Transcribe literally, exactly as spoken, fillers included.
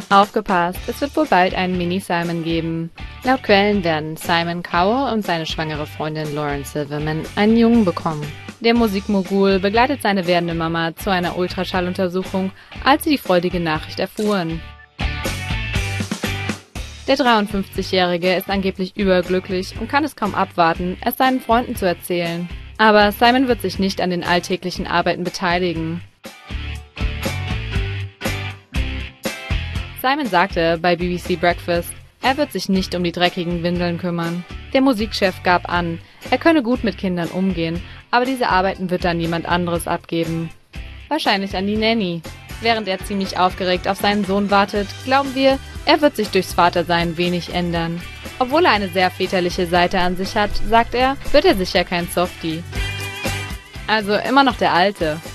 Aufgepasst, es wird wohl bald einen Mini-Simon geben. Laut Quellen werden Simon Cowell und seine schwangere Freundin Lauren Silverman einen Jungen bekommen. Der Musikmogul begleitet seine werdende Mama zu einer Ultraschalluntersuchung, als sie die freudige Nachricht erfuhren. Der dreiundfünfzigjährige ist angeblich überglücklich und kann es kaum abwarten, es seinen Freunden zu erzählen. Aber Simon wird sich nicht an den alltäglichen Arbeiten beteiligen. Simon sagte bei B B C Breakfast, er wird sich nicht um die dreckigen Windeln kümmern. Der Musikchef gab an, er könne gut mit Kindern umgehen, aber diese Arbeiten wird dann jemand anderes abgeben. Wahrscheinlich an die Nanny. Während er ziemlich aufgeregt auf seinen Sohn wartet, glauben wir, er wird sich durchs Vatersein wenig ändern. Obwohl er eine sehr väterliche Seite an sich hat, sagt er, wird er sicher kein Softie. Also immer noch der Alte.